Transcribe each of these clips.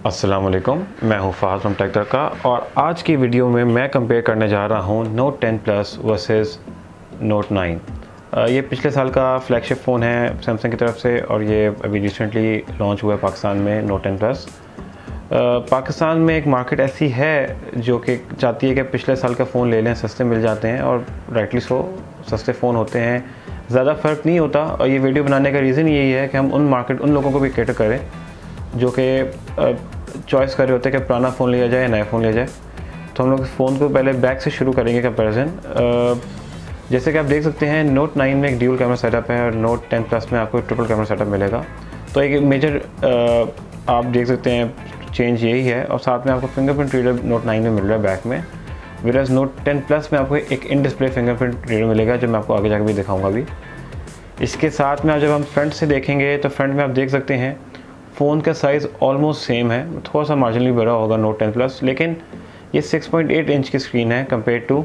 अस्सलाम वालेकुम, मैं हूँ फ़ाहद फ्रॉम टेक का। और आज की वीडियो में मैं कंपेयर करने जा रहा हूँ नोट 10 प्लस वर्सेस नोट 9। ये पिछले साल का फ्लैगशिप फ़ोन है सैमसंग की तरफ से और ये अभी रिसेंटली लॉन्च हुआ है पाकिस्तान में नोट 10 प्लस। पाकिस्तान में एक मार्केट ऐसी है जो कि चाहती है कि पिछले साल का फ़ोन ले लें, सस्ते मिल जाते हैं और राइटली सो सस्ते फ़ोन होते हैं, ज़्यादा फ़र्क नहीं होता। और ये वीडियो बनाने का रीज़न यही है कि हम उन लोगों को भी कैटर करें जो कि चॉइस कर रहे होते हैं कि पुराना फ़ोन लिया जाए या नया फ़ोन लिया जाए। तो हम लोग इस फ़ोन को पहले बैक से शुरू करेंगे कंपैरिजन। जैसे कि आप देख सकते हैं नोट 9 में एक ड्यूल कैमरा सेटअप है और नोट 10 प्लस में आपको ट्रिपल कैमरा सेटअप मिलेगा। तो एक मेजर आप देख सकते हैं चेंज यही है। और साथ में आपको फिंगरप्रिंट रीडर नोट 9 में मिल रहा है बैक में, वेराज नोट 10 प्लस में आपको एक इन डिस्प्ले फिंगरप्रिंट रीडर मिलेगा जो मैं आपको आगे जाकर भी दिखाऊंगा अभी। इसके साथ में जब हम फ्रंट से देखेंगे तो फ्रंट में आप देख सकते हैं फ़ोन का साइज़ ऑलमोस्ट सेम है, थोड़ा सा मार्जिनली बड़ा होगा नोट 10 प्लस, लेकिन ये 6.8 इंच की स्क्रीन है कंपेयर टू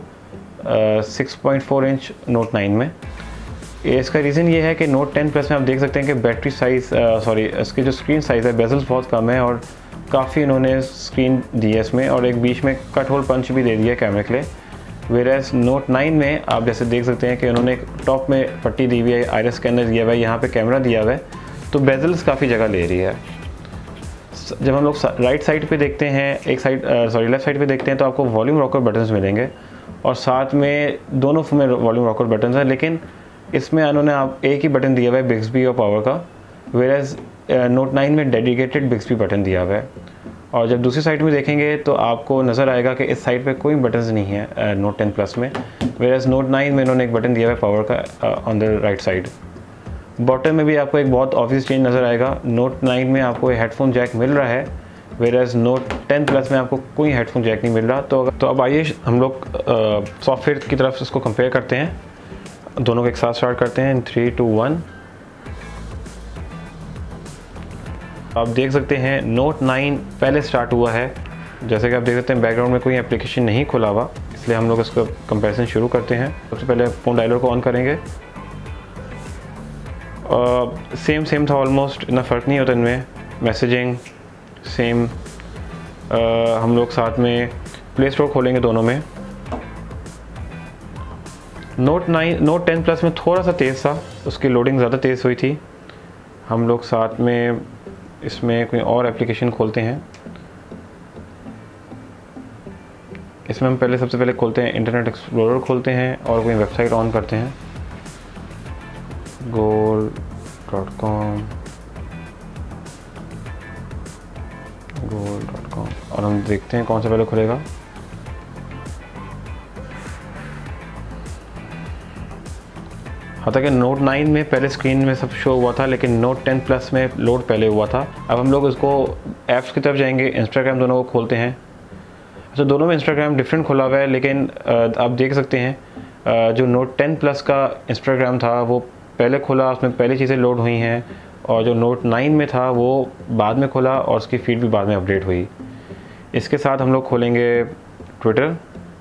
6.4 इंच नोट 9 में। इसका रीज़न ये है कि नोट 10 प्लस में आप देख सकते हैं कि बैटरी साइज़ इसकी जो स्क्रीन साइज़ है बेजल्स बहुत कम है और काफ़ी इन्होंने स्क्रीन दी है इसमें, और एक बीच में कट होल पंच भी दे दिया है कैमरे के लिए। वेराज नोट 9 में आप जैसे देख सकते हैं कि उन्होंने टॉप में पट्टी दी हुई है, आइरिस स्कैनर दिया हुआ है, यहाँ पे कैमरा दिया हुआ है, तो बेजल्स काफ़ी जगह ले रही है। जब हम लोग राइट साइड पे देखते हैं लेफ़्ट साइड पे देखते हैं तो आपको वॉल्यूम रॉकर बटन्स मिलेंगे और साथ में दोनों में वॉल्यूम रॉकर बटन्स हैं, लेकिन इसमें उन्होंने आप एक ही बटन दिया हुआ है बिक्सबी और पावर का, वेराज नोट 9 में डेडिकेटेड बिक्सबी बटन दिया हुआ है। और जब दूसरी साइड में देखेंगे तो आपको नज़र आएगा कि इस साइड पे कोई बटन्स नहीं है नोट 10 प्लस में, वेराज नोट 9 में इन्होंने एक बटन दिया हुआ है पावर का on the right side. Bottom में भी आपको एक बहुत ऑब्वियस चेंज नज़र आएगा। नोट 9 में आपको हेडफोन जैक मिल रहा है, वेराज नोट 10 प्लस में आपको कोई हेडफोन जैक नहीं मिल रहा। तो अब आइए हम लोग सॉफ्टवेयर की तरफ इसको कंपेयर करते हैं, दोनों को एक साथ स्टार्ट करते हैं। 3, 2, 1। आप देख सकते हैं नोट 9 पहले स्टार्ट हुआ है। जैसे कि आप देख सकते हैं बैकग्राउंड में कोई एप्लीकेशन नहीं खुला हुआ, इसलिए हम लोग इसका कंपैरिजन शुरू करते हैं। सबसे पहले फ़ोन डायलर को ऑन करेंगे। सेम था ऑलमोस्ट, इतना फ़र्क नहीं होता इनमें। Messaging same. हम लोग साथ में प्ले स्टोर खोलेंगे दोनों में। नोट 10 प्लस में थोड़ा सा तेज़ था, उसकी लोडिंग ज़्यादा तेज़ हुई थी। हम लोग साथ में इसमें कोई और एप्लीकेशन खोलते हैं। इसमें हम सबसे पहले खोलते हैं इंटरनेट एक्सप्लोरर खोलते हैं और कोई वेबसाइट ऑन करते हैं, gold.com, और हम देखते हैं कौन सा पहले खुलेगा। हालांकि नोट 9 में पहले स्क्रीन में सब शो हुआ था, लेकिन नोट 10 प्लस में लोड पहले हुआ था। अब हम लोग इसको ऐप्स की तरफ जाएंगे, इंस्टाग्राम दोनों को खोलते हैं। तो दोनों में इंस्टाग्राम डिफरेंट खुला हुआ है, लेकिन आप देख सकते हैं जो नोट 10 प्लस का इंस्टाग्राम था वो पहले खुला, उसमें पहली चीज़ें लोड हुई हैं, और जो नोट 9 में था वो बाद में खुला और उसकी फीड भी बाद में अपडेट हुई। इसके साथ हम लोग खोलेंगे ट्विटर।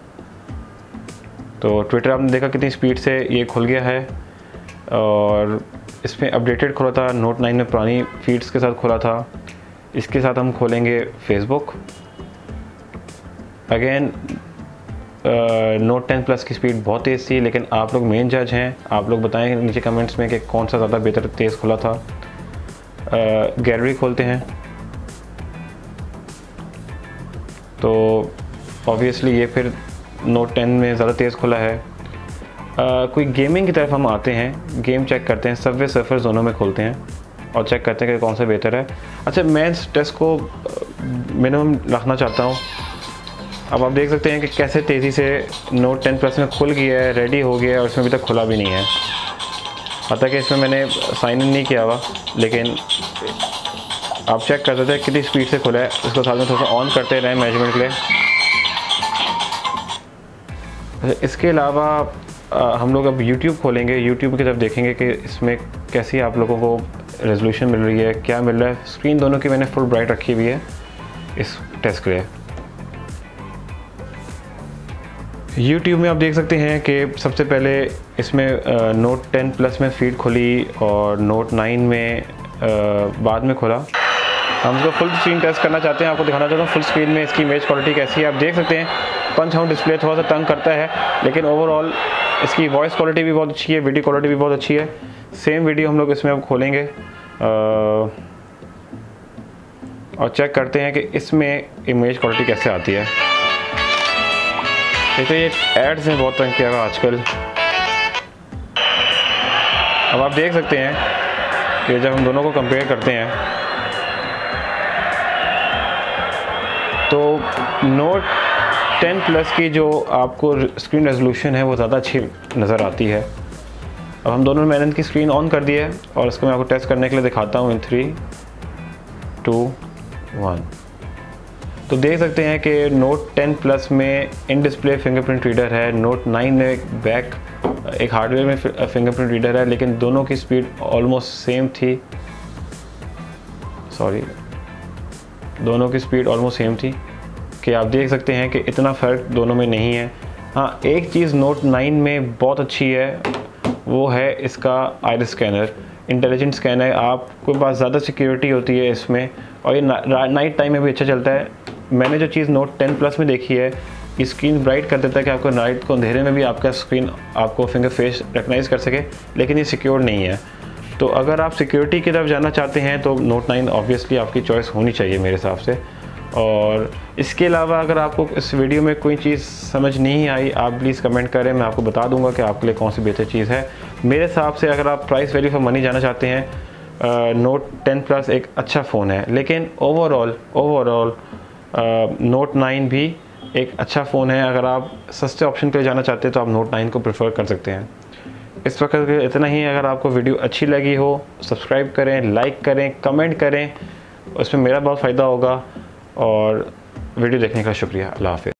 तो ट्विटर आपने देखा कितनी स्पीड से ये खुल गया है, और इसमें अपडेटेड खुला था, नोट 9 में पुरानी फीड्स के साथ खुला था। इसके साथ हम खोलेंगे फेसबुक। अगेन नोट 10 प्लस की स्पीड बहुत तेज़ थी, लेकिन आप लोग मेन जज हैं, आप लोग बताएं नीचे कमेंट्स में कि कौन सा ज़्यादा बेहतर तेज़ खुला था। गैलरी खोलते हैं तो ऑब्वियसली ये फिर नोट 10 में ज़्यादा तेज़ खुला है। कोई गेमिंग की तरफ हम आते हैं, गेम चेक करते हैं, सबवे सर्फर्स दोनों में खोलते हैं और चेक करते हैं कि कौन सा बेहतर है। अच्छा, मैं इस टेस्ट को मिनिमम रखना चाहता हूँ। अब आप देख सकते हैं कि कैसे तेज़ी से नोट 10 प्लस में खुल गया है, रेडी हो गया है, और इसमें अभी तक खुला भी नहीं है। हालांकि इसमें मैंने साइन इन नहीं किया हुआ, लेकिन आप चेक कर सकते हैं कितनी स्पीड से खुला है। इसको साथ में थोड़ा सा ऑन करते रहें मेजरमेंट के लिए। इसके अलावा हम लोग अब YouTube खोलेंगे, YouTube की तरफ देखेंगे कि इसमें कैसी आप लोगों को रेजोल्यूशन मिल रही है, क्या मिल रहा है। स्क्रीन दोनों की मैंने फुल ब्राइट रखी हुई है इस टेस्ट के लिए। YouTube में आप देख सकते हैं कि सबसे पहले इसमें नोट 10 प्लस में फीड खुली और नोट 9 में बाद में खुला। हम इसको फुल स्क्रीन टेस्ट करना चाहते हैं, आपको दिखाना चाहता हूँ फुल स्क्रीन में इसकी इमेज क्वालिटी कैसी है। आप देख सकते हैं पंच हाउस डिस्प्ले थोड़ा सा तंग करता है, लेकिन ओवरऑल इसकी वॉइस क्वालिटी भी बहुत अच्छी है, वीडियो क्वालिटी भी बहुत अच्छी है। सेम वीडियो हम लोग इसमें अब खोलेंगे और चेक करते हैं कि इसमें इमेज क्वालिटी कैसे आती है। तो ये एड्स ने बहुत तंग किया हुआ आजकल। अब आप देख सकते हैं कि जब हम दोनों को कंपेयर करते हैं तो नोट 10 प्लस की जो आपको स्क्रीन रेजोल्यूशन है वो ज़्यादा अच्छी नज़र आती है। अब हम दोनों मैंने इनकी स्क्रीन ऑन कर दी है और इसको मैं आपको टेस्ट करने के लिए दिखाता हूँ इन 3, 2, 1। तो देख सकते हैं कि नोट 10 प्लस में इन डिस्प्ले फिंगरप्रिंट रीडर है, नोट 9 में एक हार्डवेयर में फिंगरप्रिंट रीडर है, लेकिन दोनों की स्पीड ऑलमोस्ट सेम थी। दोनों की स्पीड ऑलमोस्ट सेम थी कि आप देख सकते हैं कि इतना फ़र्क दोनों में नहीं है। हाँ, एक चीज़ नोट 9 में बहुत अच्छी है, वो है इसका आइरिस स्कैनर, इंटेलिजेंट स्कैनर। आपके पास ज़्यादा सिक्योरिटी होती है इसमें और ये नाइट टाइम में भी अच्छा चलता है। मैंने जो चीज़ नोट 10 प्लस में देखी है, ये स्क्रीन ब्राइट कर देता है कि आपको नाइट को अंधेरे में भी आपका स्क्रीन आपको फिंगर फेस रिकग्नाइज कर सके, लेकिन ये सिक्योर नहीं है। तो अगर आप सिक्योरिटी की तरफ जाना चाहते हैं तो नोट 9 ऑब्वियसली आपकी चॉइस होनी चाहिए मेरे हिसाब से। और इसके अलावा अगर आपको इस वीडियो में कोई चीज़ समझ नहीं आई, आप प्लीज़ कमेंट करें, मैं आपको बता दूंगा कि आपके लिए कौन सी बेहतर चीज़ है। मेरे हिसाब से अगर आप प्राइस वैल्यू फॉर मनी जाना चाहते हैं, नोट 10 प्लस एक अच्छा फ़ोन है, लेकिन ओवरऑल नोट 9 भी एक अच्छा फ़ोन है। अगर आप सस्ते ऑप्शन पे जाना चाहते हैं तो आप नोट 9 को प्रेफर कर सकते हैं। इस वक्त इतना ही। अगर आपको वीडियो अच्छी लगी हो सब्सक्राइब करें, लाइक करें, कमेंट करें, उसमें मेरा बहुत फ़ायदा होगा। और वीडियो देखने का शुक्रिया। अल्लाह हाफ़िज़।